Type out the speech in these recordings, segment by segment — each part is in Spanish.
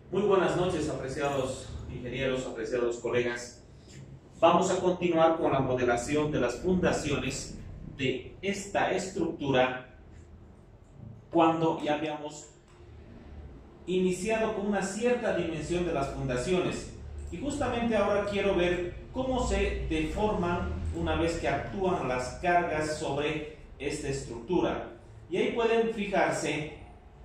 Muy buenas noches, apreciados ingenieros, apreciados colegas. Vamos a continuar con la modelación de las fundaciones de esta estructura cuando ya habíamos iniciado con una cierta dimensión de las fundaciones. Y justamente ahora quiero ver cómo se deforman una vez que actúan las cargas sobre esta estructura. Y ahí pueden fijarse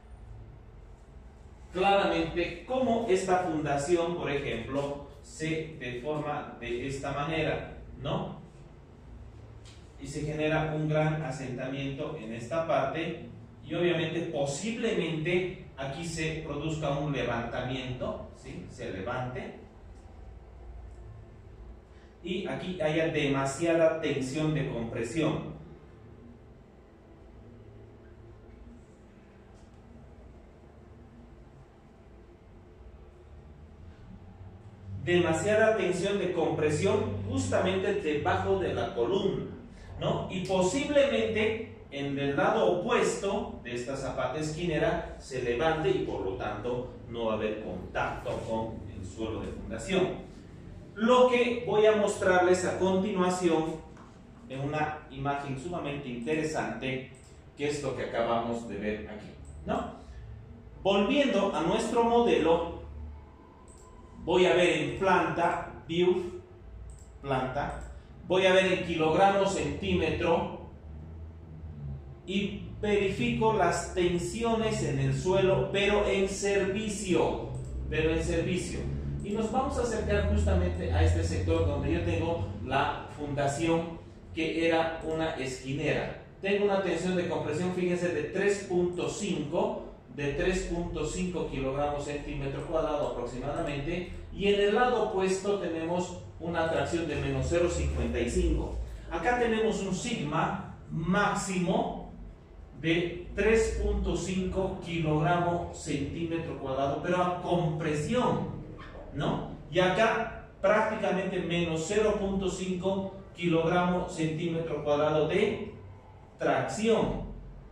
claramente cómo esta fundación, por ejemplo, se deforma de esta manera, ¿no? Y se genera un gran asentamiento en esta parte y obviamente posiblemente aquí se produzca un levantamiento, ¿sí? Se levante y aquí haya demasiada tensión de compresión. Demasiada tensión de compresión justamente debajo de la columna, ¿no? Y posiblemente en el lado opuesto de esta zapata esquinera se levante y por lo tanto no va a haber contacto con el suelo de fundación. Lo que voy a mostrarles a continuación en una imagen sumamente interesante, que es lo que acabamos de ver aquí, ¿no? Volviendo a nuestro modelo, voy a ver en planta, view, planta, voy a ver en kilogramos centímetro y verifico las tensiones en el suelo, pero en servicio, Y nos vamos a acercar justamente a este sector donde yo tengo la fundación que era una esquinera. Tengo una tensión de compresión, fíjense, de 3.5 kilogramos centímetro cuadrado aproximadamente, y en el lado opuesto tenemos una tracción de menos 0.55. Acá tenemos un sigma máximo de 3.5 kilogramos centímetro cuadrado, pero a compresión, ¿no? Y acá prácticamente menos 0.5 kilogramos centímetro cuadrado de tracción.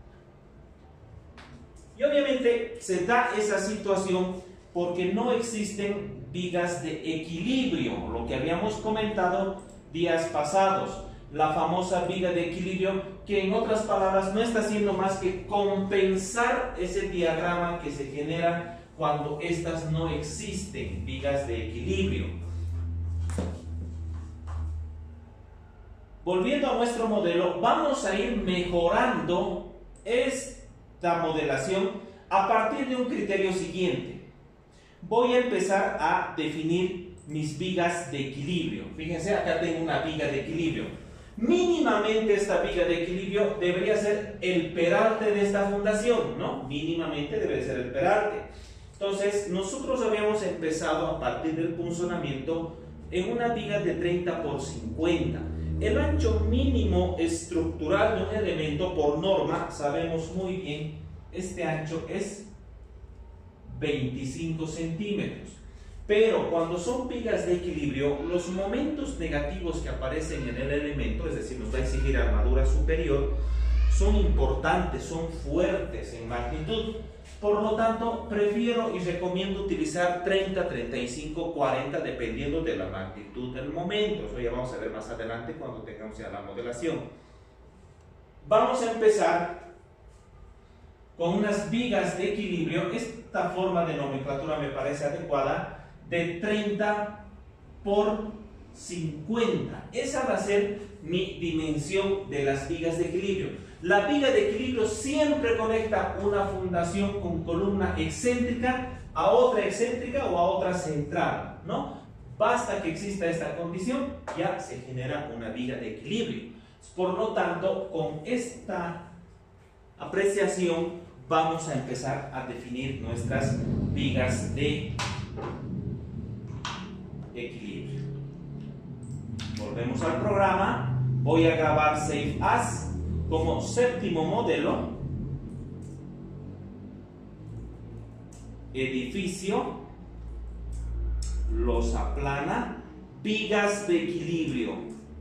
Y obviamente se da esa situación porque no existen vigas de equilibrio, lo que habíamos comentado días pasados, la famosa viga de equilibrio, que en otras palabras no está haciendo más que compensar ese diagrama que se genera cuando estas no existen vigas de equilibrio. Volviendo a nuestro modelo, vamos a ir mejorando esta modelación a partir de un criterio siguiente. Voy a empezar a definir mis vigas de equilibrio. Fíjense, acá tengo una viga de equilibrio. Mínimamente esta viga de equilibrio debería ser el peralte de esta fundación, ¿no? Mínimamente debe ser el peralte. Entonces, nosotros habíamos empezado a partir del punzonamiento en una viga de 30 por 50. El ancho mínimo estructural de un elemento, por norma, sabemos muy bien, este ancho es 25 centímetros. Pero cuando son vigas de equilibrio, los momentos negativos que aparecen en el elemento, es decir, nos va a exigir armadura superior, son importantes, son fuertes en magnitud. Por lo tanto, prefiero y recomiendo utilizar 30, 35, 40, dependiendo de la magnitud del momento. Eso ya vamos a ver más adelante cuando tengamos ya la modelación. Vamos a empezar con unas vigas de equilibrio. Esta forma de nomenclatura me parece adecuada, de 30 por 50. Esa va a ser mi dimensión de las vigas de equilibrio. La viga de equilibrio siempre conecta una fundación con columna excéntrica a otra excéntrica o a otra central, ¿no? Basta que exista esta condición, ya se genera una viga de equilibrio. Por lo tanto, con esta apreciación vamos a empezar a definir nuestras vigas de equilibrio. Volvemos al programa. Voy a grabar Save As como séptimo modelo. Edificio, losa plana, vigas de equilibrio.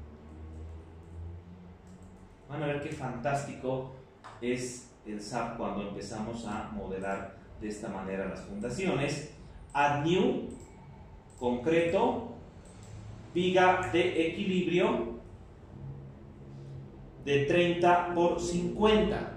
Van a ver qué fantástico es el SAP cuando empezamos a modelar de esta manera las fundaciones. add new, concreto, viga de equilibrio de 30 por 50.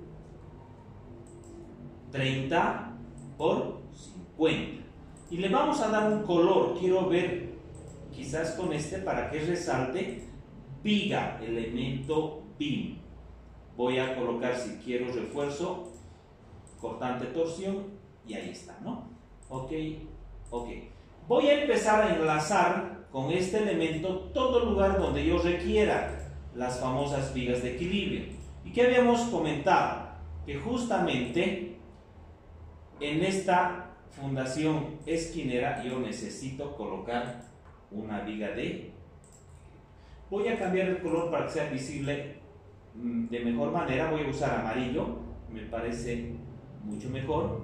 30 por 50. Y le vamos a dar un color. Quiero ver, quizás con este, para que resalte, viga, elemento BIM. Voy a colocar, si quiero, refuerzo, cortante, torsión, y ahí está, ¿no? Ok. Voy a empezar a enlazar con este elemento todo lugar donde yo requiera las famosas vigas de equilibrio. ¿Y qué habíamos comentado? Que justamente en esta fundación esquinera yo necesito colocar una viga de... Voy a cambiar el color para que sea visible de mejor manera. Voy a usar amarillo, me parece mucho mejor.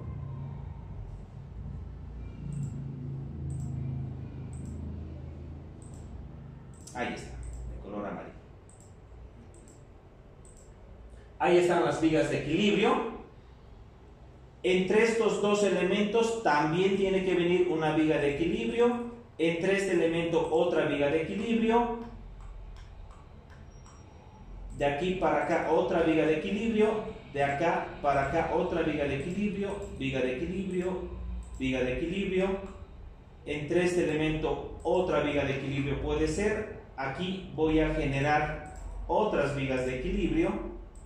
Ahí está, de color amarillo. Ahí están las vigas de equilibrio. Entre estos dos elementos también tiene que venir una viga de equilibrio. Entre este elemento otra viga de equilibrio. De aquí para acá otra viga de equilibrio. De acá para acá otra viga de equilibrio. Viga de equilibrio. Viga de equilibrio. Entre este elemento otra viga de equilibrio puede ser. Aquí voy a generar otras vigas de equilibrio.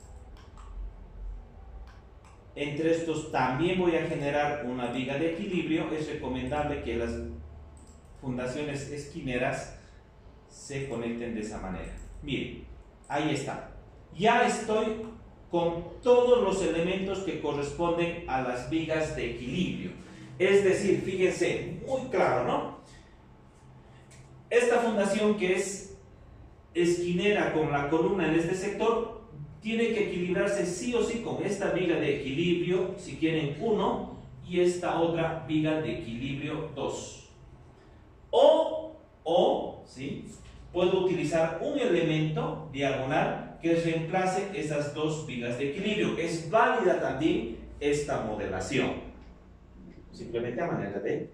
Entre estos también voy a generar una viga de equilibrio. Es recomendable que las fundaciones esquineras se conecten de esa manera. Miren, ahí está. Ya estoy con todos los elementos que corresponden a las vigas de equilibrio. Es decir, fíjense, muy claro, ¿no? Esta fundación que es esquinera con la columna en este sector tiene que equilibrarse sí o sí con esta viga de equilibrio, si quieren 1, y esta otra viga de equilibrio 2. ¿Sí? Puedo utilizar un elemento diagonal que reemplace esas dos vigas de equilibrio. Es válida también esta modelación. Simplemente a manera de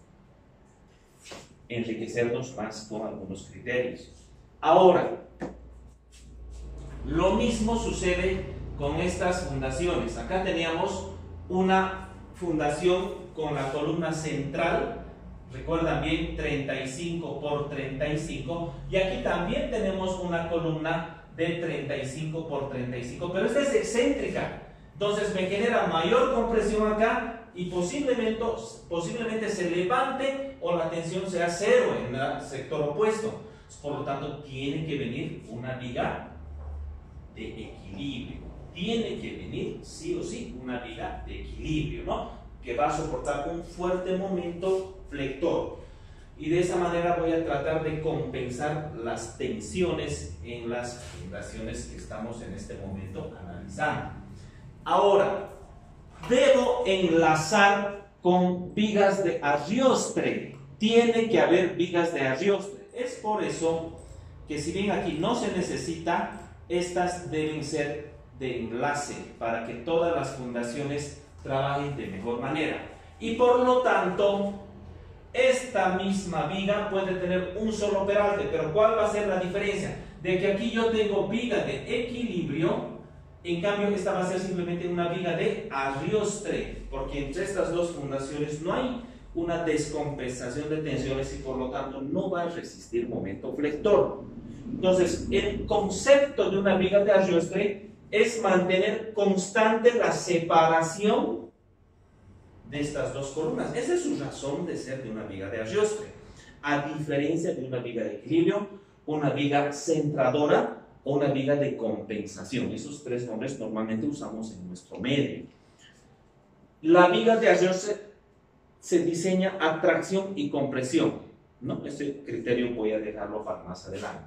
enriquecernos más con algunos criterios. Ahora, lo mismo sucede con estas fundaciones. Acá teníamos una fundación con la columna central, recuerdan bien, 35 por 35, y aquí también tenemos una columna de 35 por 35, pero esta es excéntrica, entonces me genera mayor compresión acá y posiblemente se levante o la tensión sea cero en el sector opuesto. Por lo tanto, tiene que venir una viga de equilibrio. Tiene que venir sí o sí una viga de equilibrio, ¿no? Que va a soportar un fuerte momento flector. Y de esa manera voy a tratar de compensar las tensiones en las fundaciones que estamos en este momento analizando. Ahora, debo enlazar con vigas de ardiostre. Tiene que haber vigas de ardiostre. Es por eso que, si bien aquí no se necesita, estas deben ser de enlace para que todas las fundaciones trabajen de mejor manera. Y por lo tanto, esta misma viga puede tener un solo peralte. Pero ¿cuál va a ser la diferencia? De que aquí yo tengo viga de equilibrio, en cambio esta va a ser simplemente una viga de ardiostre, porque entre estas dos fundaciones no hay una descompensación de tensiones y por lo tanto no va a resistir momento flector. Entonces, el concepto de una viga de ardiostre es mantener constante la separación de estas dos columnas. Esa es su razón de ser de una viga de ardiostre, a diferencia de una viga de equilibrio, una viga centradora o una viga de compensación. Esos tres nombres normalmente usamos en nuestro medio. La viga de ardiostre se diseña a tracción y compresión, ¿no? Este criterio voy a dejarlo para más adelante.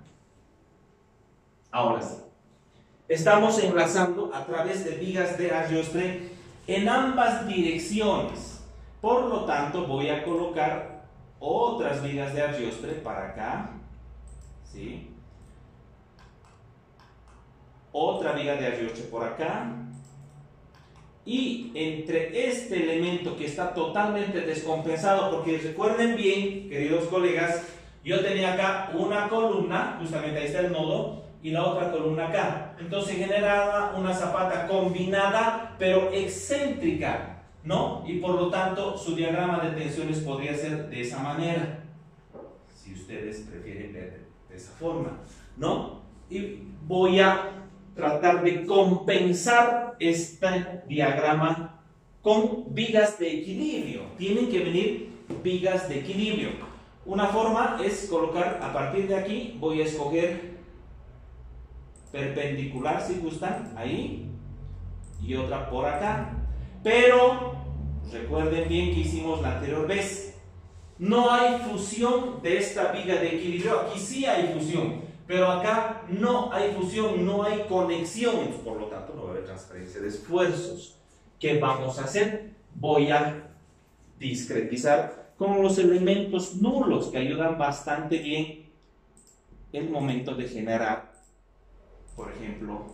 Ahora sí, estamos enlazando a través de vigas de ardiostre en ambas direcciones. Por lo tanto, voy a colocar otras vigas de ardiostre para acá, ¿sí? Otra viga de ardiostre por acá y entre este elemento que está totalmente descompensado, porque recuerden bien, queridos colegas, yo tenía acá una columna, justamente ahí está el nodo, y la otra columna acá. Entonces generaba una zapata combinada, pero excéntrica, ¿no? Y por lo tanto, su diagrama de tensiones podría ser de esa manera, si ustedes prefieren ver de esa forma, ¿no? Y voy a tratar de compensar este diagrama con vigas de equilibrio. Tienen que venir vigas de equilibrio. Una forma es colocar, a partir de aquí, voy a escoger perpendicular, si gustan, ahí, y otra por acá. Pero recuerden bien que hicimos la anterior vez. No hay fusión de esta viga de equilibrio. Aquí sí hay fusión, pero acá no hay fusión, no hay conexión. Por lo tanto, no va a haber transferencia de esfuerzos. ¿Qué vamos a hacer? Voy a discretizar con los elementos nulos que ayudan bastante bien el momento de generar, por ejemplo,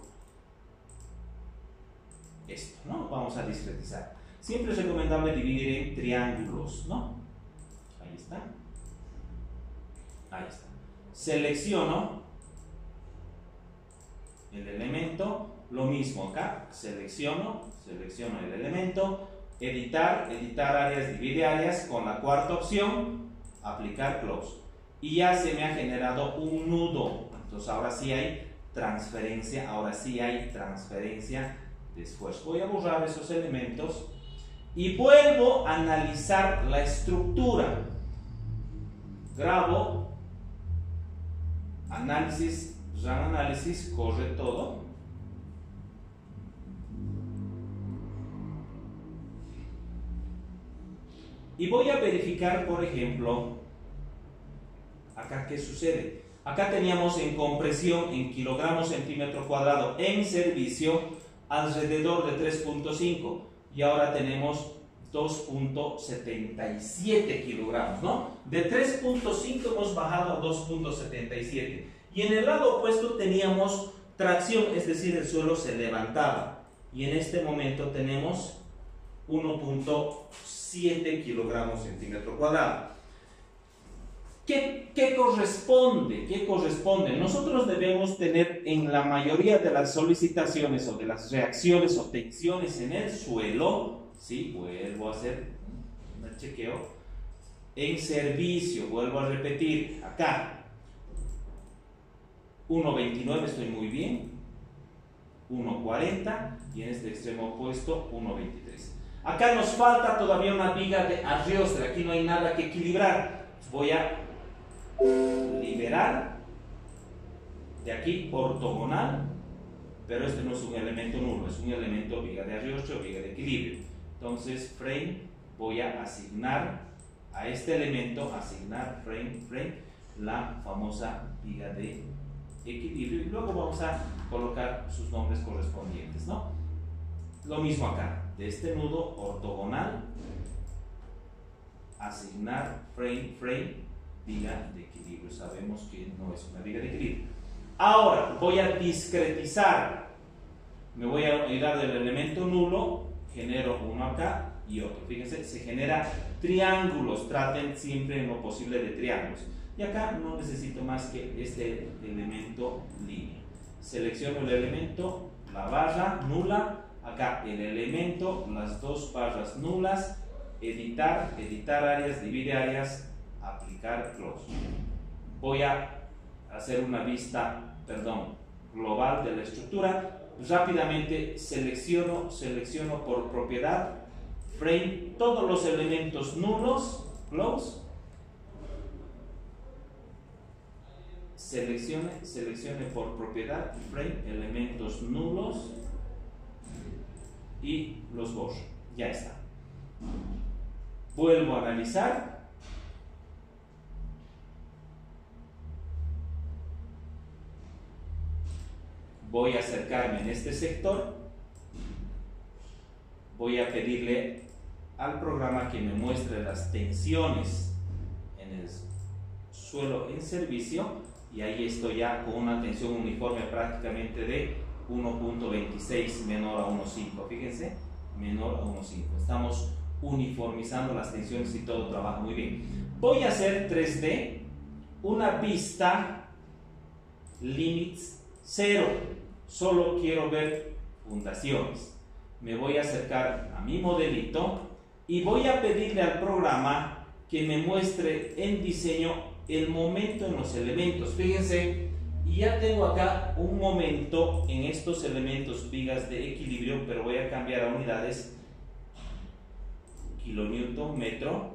esto, ¿no? Vamos a discretizar. Siempre es recomendable dividir en triángulos, ¿no? Ahí está. Ahí está. Selecciono el elemento, lo mismo acá, selecciono el elemento, editar áreas, divide áreas, con la cuarta opción, aplicar close. Y ya se me ha generado un nudo. Entonces ahora sí hay transferencia, de esfuerzo. Voy a borrar esos elementos y vuelvo a analizar la estructura. Grabo, análisis, run análisis, corre todo. Y voy a verificar, por ejemplo, acá qué sucede. Acá teníamos en compresión en kilogramos centímetro cuadrado en servicio alrededor de 3.5 y ahora tenemos 2.77 kilogramos, ¿no? De 3.5 hemos bajado a 2.77 y en el lado opuesto teníamos tracción, es decir, el suelo se levantaba y en este momento tenemos 1.7 kilogramos centímetro cuadrado. ¿Qué corresponde? ¿Qué corresponde? Nosotros debemos tener en la mayoría de las solicitaciones o de las reacciones o tensiones en el suelo, ¿sí? Vuelvo a hacer un chequeo, en servicio, vuelvo a repetir, acá, 1.29 estoy muy bien, 1.40 y en este extremo opuesto 1.23. Acá nos falta todavía una viga de Ariosto, aquí no hay nada que equilibrar. Voy a liberar de aquí ortogonal, pero este no es un elemento nulo, es un elemento viga de Ariosto o viga de equilibrio. Entonces, frame, voy a asignar a este elemento, asignar frame, la famosa viga de equilibrio y luego vamos a colocar sus nombres correspondientes, ¿no? Lo mismo acá, de este nudo ortogonal, asignar frame, viga de equilibrio. Sabemos que no es una viga de equilibrio. Ahora voy a discretizar. Me voy a olvidar del elemento nulo, genero uno acá y otro. Fíjense, se genera triángulos. Traten siempre en lo posible de triángulos. Y acá no necesito más que este elemento línea. Selecciono el elemento, la barra nula. Acá el elemento, las dos barras nulas. Editar áreas, divide áreas, aplicar close. Voy a hacer una vista, global de la estructura. Rápidamente selecciono por propiedad, frame, todos los elementos nulos, close. Seleccione por propiedad, frame, elementos nulos y los borro. Ya está. Vuelvo a analizar. Voy a acercarme en este sector. Voy a pedirle al programa que me muestre las tensiones en el suelo en servicio. Y ahí estoy ya con una tensión uniforme prácticamente de 1.26 menor a 1.5. Fíjense, menor a 1,5. Estamos uniformizando las tensiones y todo trabaja muy bien. Voy a hacer 3D, una pista límites 0. Solo quiero ver fundaciones. Me voy a acercar a mi modelito y voy a pedirle al programa que me muestre en diseño el momento en los elementos. Fíjense, ya tengo acá un momento en estos elementos, vigas de equilibrio, pero voy a cambiar a unidades, kilonewton metro,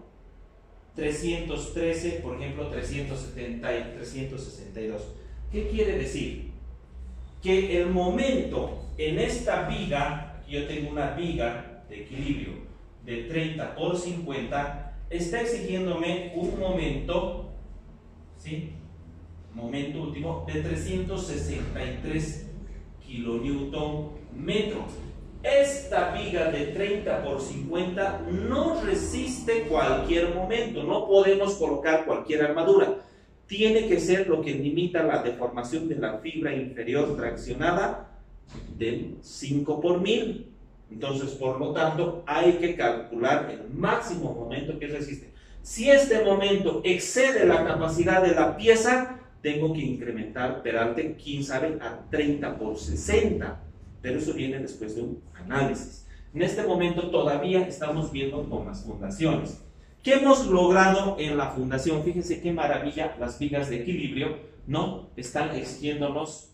313, por ejemplo, 370 y 362. ¿Qué quiere decir? Que el momento en esta viga, aquí yo tengo una viga de equilibrio de 30 por 50, está exigiéndome un momento, ¿sí? Momento último de 363 kilonewton metro. Esta viga de 30 por 50 no resiste cualquier momento, no podemos colocar cualquier armadura. Tiene que ser lo que limita la deformación de la fibra inferior traccionada del 5 por 1000. Entonces, por lo tanto, hay que calcular el máximo momento que resiste. Si este momento excede la capacidad de la pieza, tengo que incrementar peralte, quién sabe, a 30 por 60. Pero eso viene después de un análisis. En este momento todavía estamos viendo con las fundaciones. ¿Qué hemos logrado en la fundación? Fíjense qué maravilla, las vigas de equilibrio, ¿no? Están exigiéndonos,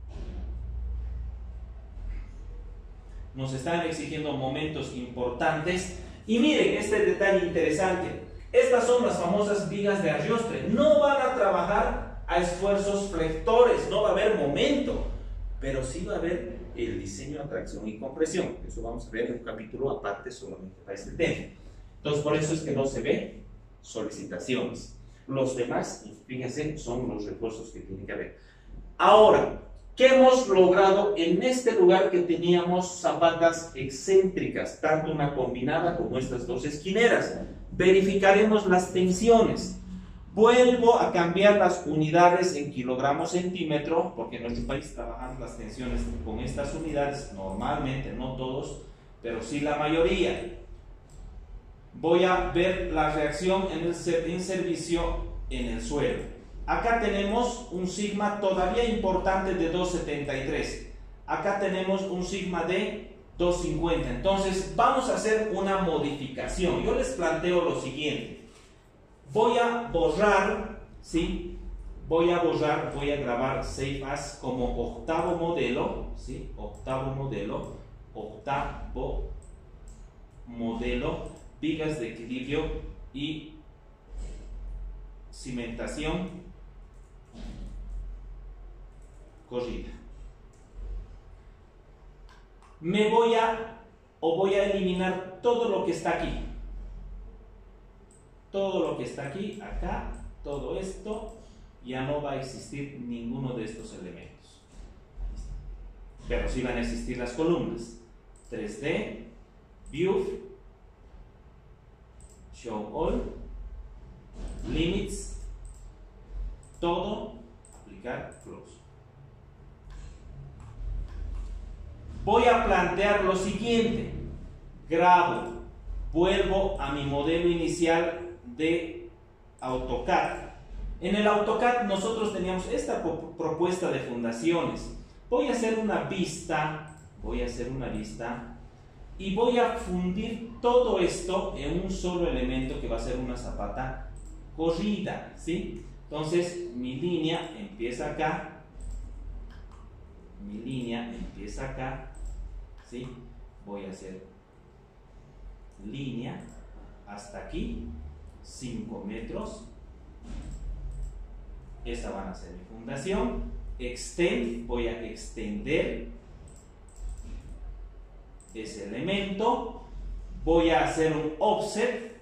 nos están exigiendo momentos importantes. Y miren este detalle interesante. Estas son las famosas vigas de Arioste. No van a trabajar a esfuerzos flectores, no va a haber momento, pero sí va a haber el diseño, atracción y compresión. Eso vamos a ver en un capítulo aparte solamente para este tema. Entonces, por eso es que no se ve solicitaciones. Los demás, fíjense, son los refuerzos que tienen que haber. Ahora, ¿qué hemos logrado en este lugar que teníamos zapatas excéntricas, tanto una combinada como estas dos esquineras? Verificaremos las tensiones. Vuelvo a cambiar las unidades en kilogramos centímetro, porque en nuestro país trabajamos las tensiones con estas unidades, normalmente, no todos, pero sí la mayoría. Voy a ver la reacción en servicio en el suelo. Acá tenemos un sigma todavía importante de 2,73. Acá tenemos un sigma de 2,50. Entonces vamos a hacer una modificación. Yo les planteo lo siguiente. Voy a borrar, ¿sí? Voy a grabar Save As como octavo modelo, ¿sí? Octavo modelo, vigas de equilibrio y cimentación corrida. Voy a eliminar todo lo que está aquí. Todo lo que está aquí, acá, todo esto, ya no va a existir ninguno de estos elementos. Pero sí van a existir las columnas. 3D, View, Show All, Limits, todo, aplicar, Close. Voy a plantear lo siguiente. Grabo, vuelvo a mi modelo inicial de AutoCAD. En el AutoCAD nosotros teníamos esta propuesta de fundaciones. Voy a hacer una vista y voy a fundir todo esto en un solo elemento que va a ser una zapata corrida, ¿sí? Entonces mi línea empieza acá, ¿sí? Voy a hacer línea hasta aquí, 5 metros. Esta van a ser mi fundación. Extend, voy a extender ese elemento. Voy a hacer un offset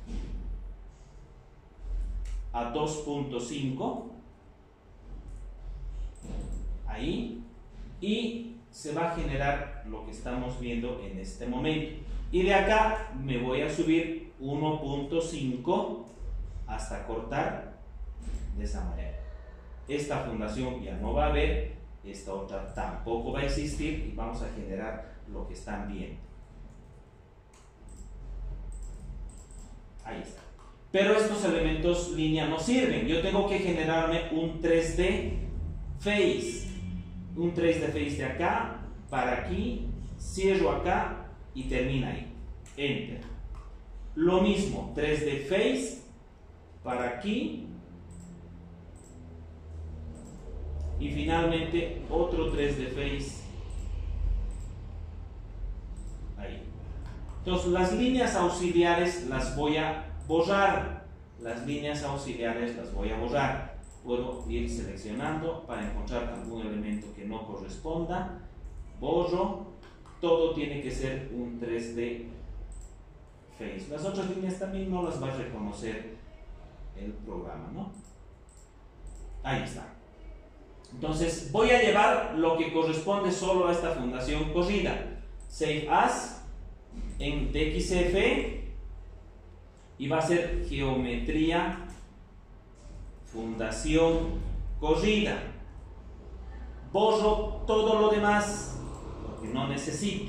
a 2.5 ahí, y se va a generar lo que estamos viendo en este momento. Y de acá me voy a subir 1.5 hasta cortar de esa manera. Esta fundación ya no va a haber, esta otra tampoco va a existir, y vamos a generar lo que están viendo. Ahí está. Pero estos elementos línea no sirven. Yo tengo que generarme un 3D face. Un 3D face de acá para aquí. Cierro acá y termina ahí. Enter. Lo mismo, 3D face para aquí. Y finalmente otro 3D face ahí. Entonces las líneas auxiliares las voy a borrar. Las líneas auxiliares las voy a borrar. Puedo ir seleccionando para encontrar algún elemento que no corresponda. Borro. Todo tiene que ser un 3D face. Las otras líneas también no las va a reconocer el programa, ¿no? Ahí está. Entonces voy a llevar lo que corresponde solo a esta fundación corrida. Save as en DXF y va a ser geometría fundación corrida. Borro todo lo demás porque no necesito.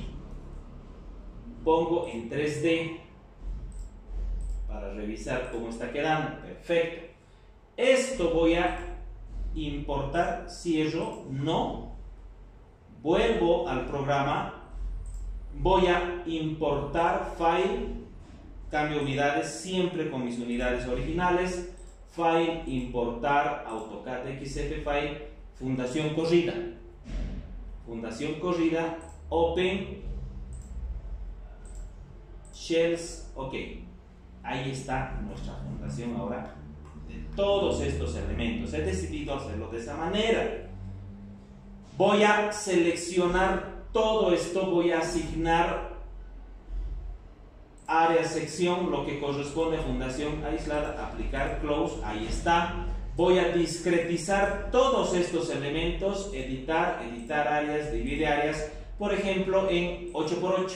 Pongo en 3D para revisar cómo está quedando. Perfecto. Esto voy a importar, cierro, no. Vuelvo al programa. Voy a importar file, cambio unidades siempre con mis unidades originales. File, importar, AutoCAD XF file, fundación corrida. Fundación corrida, open, shells, ok. Ahí está nuestra fundación ahora de todos estos elementos. He decidido hacerlo de esa manera. Voy a seleccionar todo esto, voy a asignar área, sección, lo que corresponde a fundación aislada, aplicar, close, ahí está. Voy a discretizar todos estos elementos, editar, editar áreas, divide áreas, por ejemplo en 8×8.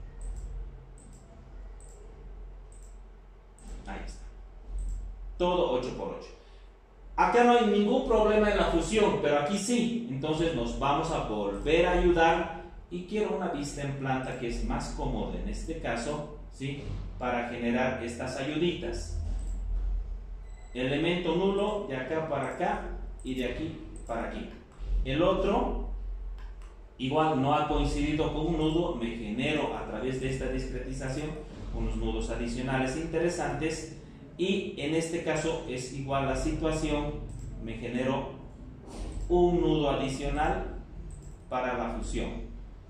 Ahí está. Todo 8×8. Acá no hay ningún problema en la fusión, pero aquí sí. Entonces nos vamos a volver a ayudar y quiero una vista en planta que es más cómoda en este caso, ¿sí? Para generar estas ayuditas. Elemento nulo de acá para acá y de aquí para aquí. El otro igual no ha coincidido con un nudo, me genero a través de esta discretización unos nudos adicionales interesantes y en este caso es igual la situación, me genero un nudo adicional para la fusión.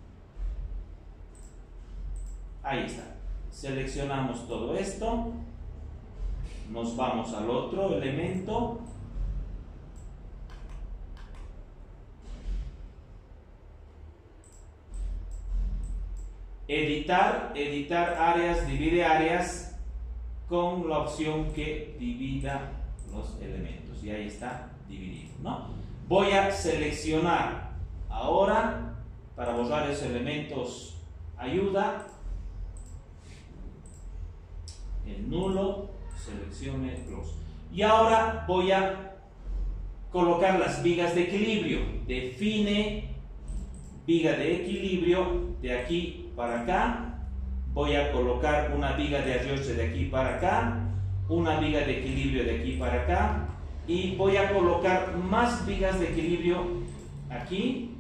Ahí está. Seleccionamos todo esto. Nos vamos al otro elemento. Editar, editar áreas, divide áreas con la opción que divida los elementos. Y ahí está dividido, ¿no? Voy a seleccionar ahora para borrar esos elementos ayuda el nulo. Seleccione close. Y ahora voy a colocar las vigas de equilibrio. Define viga de equilibrio de aquí para acá. Voy a colocar una viga de ajuste de aquí para acá, una viga de equilibrio de aquí para acá y voy a colocar más vigas de equilibrio aquí.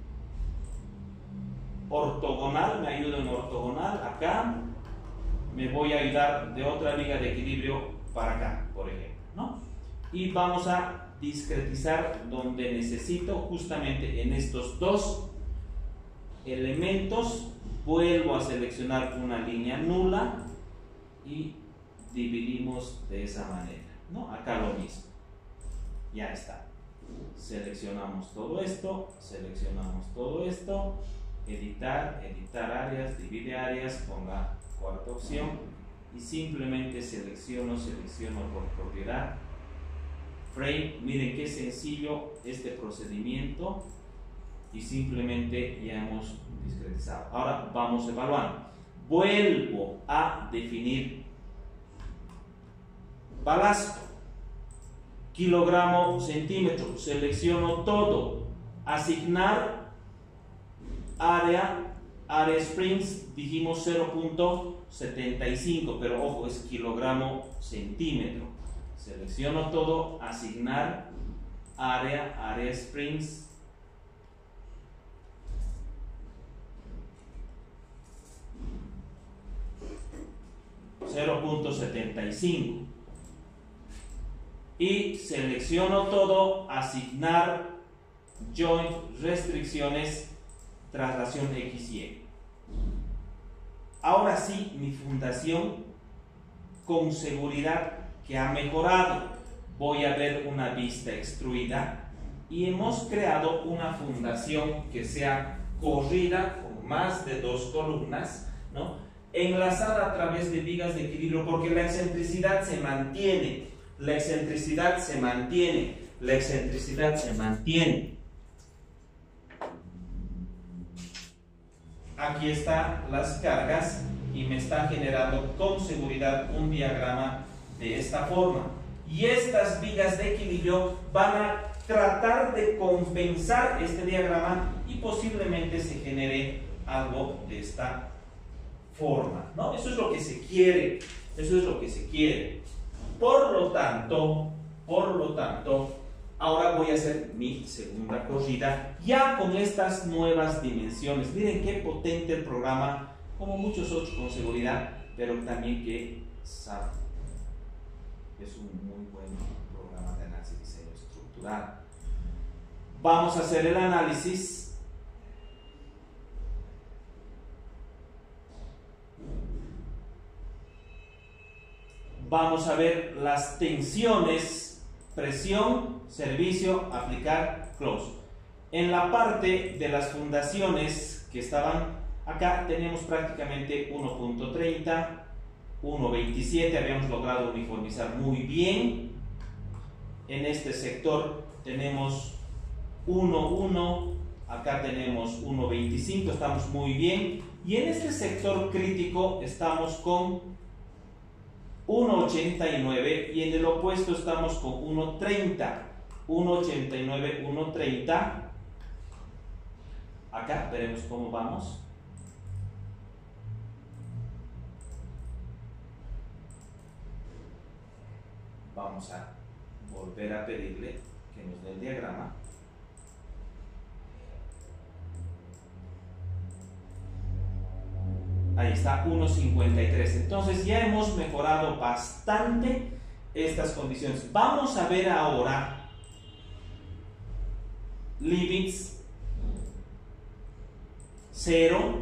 Ortogonal, me ayuda en ortogonal acá. Me voy a ayudar de otra viga de equilibrio para acá, por ejemplo, ¿no? Y vamos a discretizar donde necesito, justamente en estos dos elementos. Vuelvo a seleccionar una línea nula y dividimos de esa manera, ¿no? Acá lo mismo. Ya está. Seleccionamos todo esto, editar, editar áreas, divide áreas con la cuarta opción y simplemente selecciono por propiedad frame. Miren qué sencillo este procedimiento y simplemente ya hemos discretizado. Ahora vamos evaluando. Vuelvo a definir balasto, kilogramo, centímetro, selecciono todo, asignar área, área springs dijimos 0.75, pero ojo, es kilogramo centímetro. Selecciono todo, asignar área springs. .75 y selecciono todo, asignar joint restricciones, traslación X y Y. Ahora sí, mi fundación con seguridad que ha mejorado. Voy a ver una vista extruida y hemos creado una fundación que sea corrida con más de 2 columnas, ¿no? Enlazada a través de vigas de equilibrio, porque la excentricidad se mantiene, la excentricidad se mantiene, la excentricidad se mantiene. Aquí están las cargas y me está generando con seguridad un diagrama de esta forma. Y estas vigas de equilibrio van a tratar de compensar este diagrama y posiblemente se genere algo de esta forma, ¿no? Eso es lo que se quiere, eso es lo que se quiere. Por lo tanto, ahora voy a hacer mi segunda corrida ya con estas nuevas dimensiones. Miren qué potente el programa, como muchos otros con seguridad, pero también que SAP es un muy buen programa de análisis y diseño estructural. Vamos a hacer el análisis. Vamos a ver las tensiones, presión, servicio, aplicar, close. En la parte de las fundaciones que estaban acá tenemos prácticamente 1.30, 1.27, habíamos logrado uniformizar muy bien. En este sector tenemos 1.1, acá tenemos 1.25, estamos muy bien. Y en este sector crítico estamos con 1.89 y en el opuesto estamos con 1.30, 1.89, 1.30. Acá veremos cómo vamos. Vamos a volver a pedirle que nos dé el diagrama. Ahí está, 1.53. Entonces ya hemos mejorado bastante estas condiciones. Vamos a ver ahora limits 0.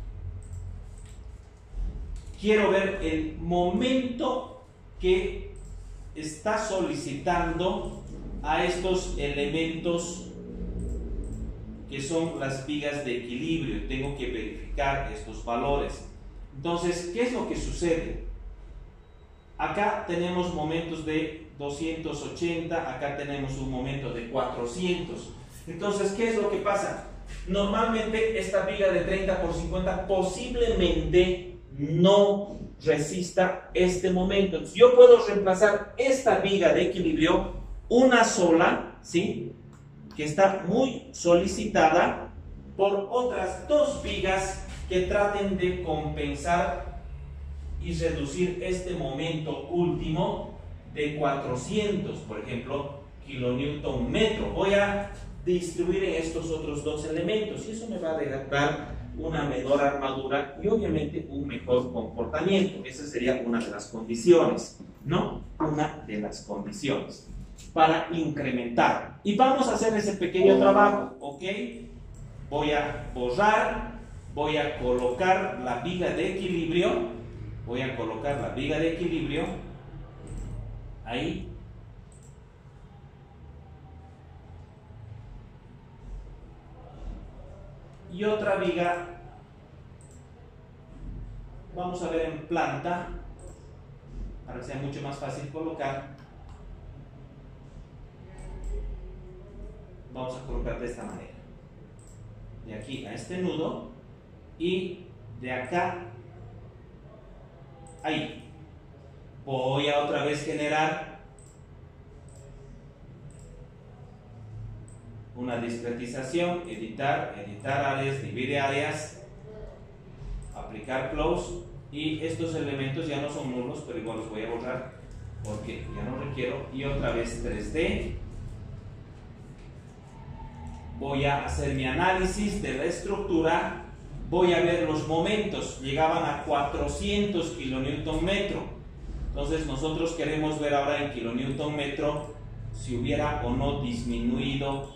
Quiero ver el momento que está solicitando a estos elementos que son las vigas de equilibrio. Tengo que verificar estos valores. Entonces, ¿qué es lo que sucede? Acá tenemos momentos de 280, acá tenemos un momento de 400. Entonces, ¿qué es lo que pasa? Normalmente esta viga de 30 por 50 posiblemente no resista este momento. Entonces, yo puedo reemplazar esta viga de equilibrio, una sola, ¿sí?, que está muy solicitada, por otras 2 vigas que traten de compensar y reducir este momento último de 400, por ejemplo, kilonewton metro. Voy a distribuir en estos otros 2 elementos y eso me va a dar una menor armadura y obviamente un mejor comportamiento. Esa sería una de las condiciones, ¿no? Una de las condiciones para incrementar. Y vamos a hacer ese pequeño trabajo, ¿ok? Voy a borrar, voy a colocar la viga de equilibrio, ahí. Y otra viga, vamos a ver en planta, para que sea mucho más fácil colocar. Vamos a colocar de esta manera, de aquí a este nudo y de acá ahí. Voy a otra vez generar una discretización, editar áreas, divide áreas, aplicar close, y estos elementos ya no son nulos, pero igual los voy a borrar porque ya no requiero. Y otra vez 3D, voy a hacer mi análisis de la estructura. Voy a ver los momentos, llegaban a 400 kN/m. Entonces nosotros queremos ver ahora en kN/m si hubiera o no disminuido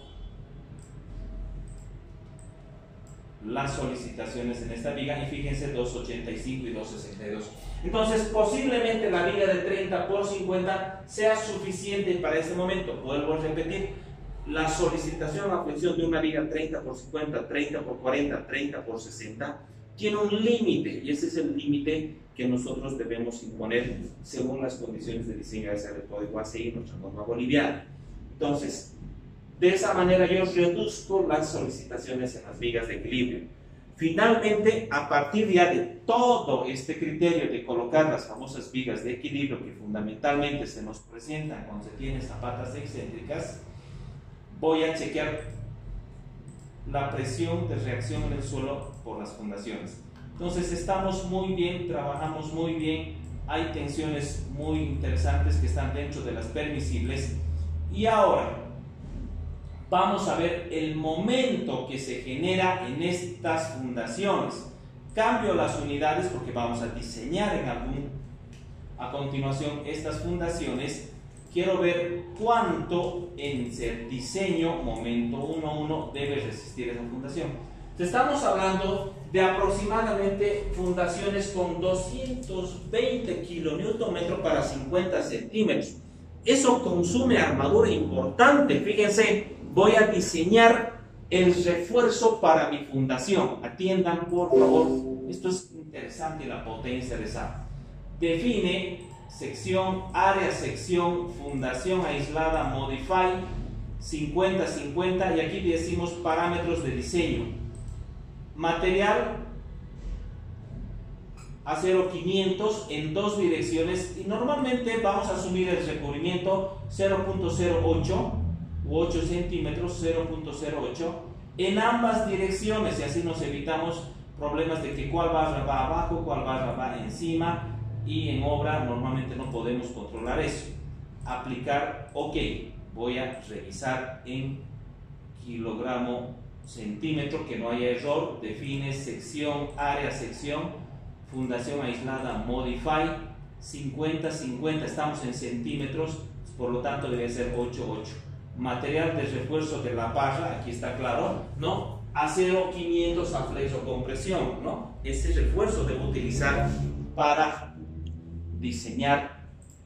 las solicitaciones en esta viga, y fíjense 285 y 262. Entonces posiblemente la viga de 30 por 50 sea suficiente para este momento. Vuelvo a repetir, la solicitación a flexión de una viga 30 por 50, 30 por 40, 30 por 60 tiene un límite, y ese es el límite que nosotros debemos imponer según las condiciones de diseño del código ACI, nuestra norma boliviana. Entonces, de esa manera yo reduzco las solicitaciones en las vigas de equilibrio. Finalmente, a partir ya de todo este criterio de colocar las famosas vigas de equilibrio que fundamentalmente se nos presentan cuando se tienen zapatas excéntricas, voy a chequear la presión de reacción en el suelo por las fundaciones. Entonces estamos muy bien, trabajamos muy bien, hay tensiones muy interesantes que están dentro de las permisibles. Y ahora vamos a ver el momento que se genera en estas fundaciones. Cambio las unidades porque vamos a diseñar a continuación estas fundaciones. Quiero ver cuánto en el diseño momento 1.1 debe resistir esa fundación. Entonces, estamos hablando de aproximadamente fundaciones con 220 kN/m para 50 centímetros. Eso consume armadura importante. Fíjense, voy a diseñar el refuerzo para mi fundación. Atiendan por favor, esto es interesante, la potencia de esa. Define sección, área, sección, fundación aislada, modify, 50-50, y aquí decimos parámetros de diseño. Material, acero 500 en dos direcciones, y normalmente vamos a asumir el recubrimiento 0.08 u 8 centímetros, 0.08 en ambas direcciones, y así nos evitamos problemas de que cuál barra va abajo, cuál barra va encima. Y en obra normalmente no podemos controlar eso. Aplicar, ok, voy a revisar en kilogramo centímetro, que no haya error. Define sección, área, sección, fundación aislada, modify, 50-50, estamos en centímetros, por lo tanto debe ser 8-8. Material de refuerzo de la barra, aquí está claro, ¿no? Acero 500 a flexocompresión, ¿no? Ese refuerzo debo utilizar para diseñar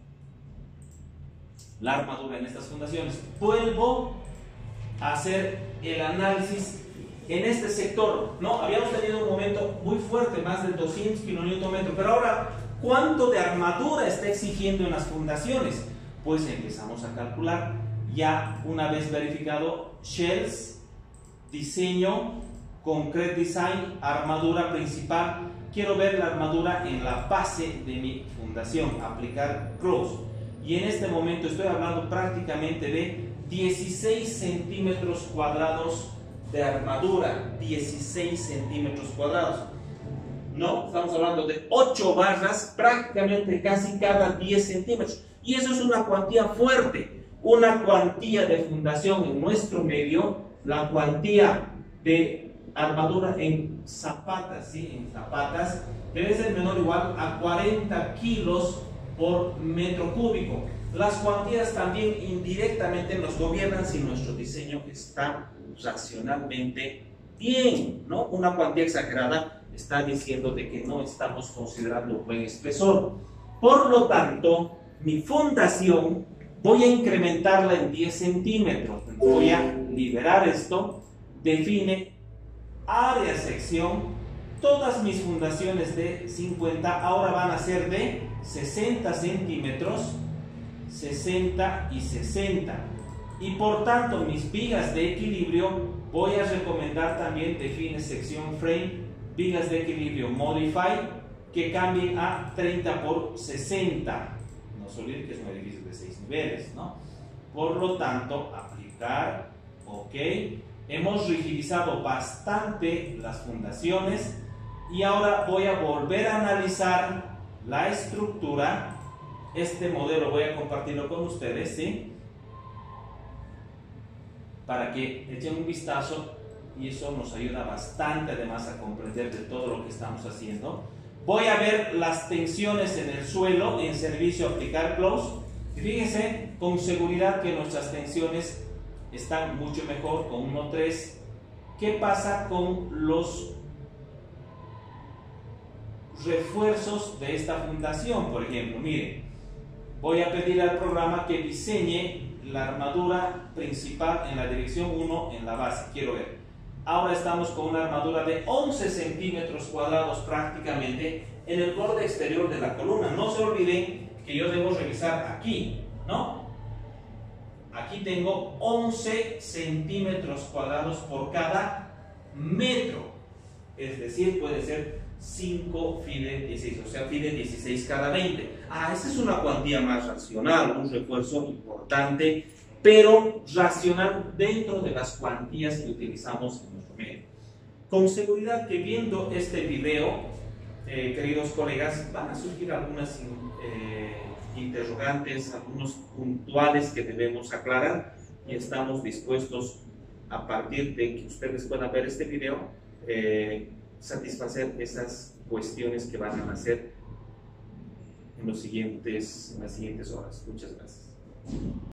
la armadura en estas fundaciones. Vuelvo a hacer el análisis en este sector, ¿no? Habíamos tenido un momento muy fuerte, más de 200 kN/m, pero ahora, ¿cuánto de armadura está exigiendo en las fundaciones? Pues empezamos a calcular, ya una vez verificado shells, diseño, concrete design, armadura principal. Quiero ver la armadura en la base de mi fundación, aplicar close. Y en este momento estoy hablando prácticamente de 16 centímetros cuadrados de armadura, 16 centímetros cuadrados. No, estamos hablando de 8 barras, prácticamente casi cada 10 centímetros. Y eso es una cuantía fuerte, una cuantía de fundación en nuestro medio, la cuantía de armadura en zapatas, ¿sí? En zapatas debe ser menor o igual a 40 kilos por metro cúbico. Las cuantías también indirectamente nos gobiernan si nuestro diseño está racionalmente bien, ¿no? Una cuantía exagerada está diciendo de que no estamos considerando un buen espesor. Por lo tanto, mi fundación voy a incrementarla en 10 centímetros. Voy a liberar esto. Define área sección. Todas mis fundaciones de 50 ahora van a ser de 60 centímetros, 60 y 60. Y por tanto, mis vigas de equilibrio, voy a recomendar también define sección frame, vigas de equilibrio modify, que cambien a 30 por 60. No se olviden que es un edificio de 6 niveles, ¿no? Por lo tanto, aplicar, ok. Hemos rigidizado bastante las fundaciones. Y ahora voy a volver a analizar la estructura. Este modelo voy a compartirlo con ustedes, ¿sí? Para que echen un vistazo, y eso nos ayuda bastante además a comprender de todo lo que estamos haciendo. Voy a ver las tensiones en el suelo en servicio a aplicar close. Y fíjense con seguridad que nuestras tensiones están mucho mejor con 1.3. ¿Qué pasa con los refuerzos de esta fundación? Por ejemplo, miren, voy a pedir al programa que diseñe la armadura principal en la dirección 1 en la base. Quiero ver. Ahora estamos con una armadura de 11 centímetros cuadrados prácticamente en el borde exterior de la columna. No se olviden que yo debo revisar aquí, ¿no? Aquí tengo 11 centímetros cuadrados por cada metro. Es decir, puede ser 5 FIDE 16, o sea, FIDE 16 cada 20. Esa es una cuantía más racional, un refuerzo importante, pero racional dentro de las cuantías que utilizamos en nuestro medio. Con seguridad que viendo este video, queridos colegas, van a surgir algunas interrogantes, algunos puntuales que debemos aclarar, y estamos dispuestos, a partir de que ustedes puedan ver este video, satisfacer esas cuestiones que van a nacer en las siguientes horas. Muchas gracias.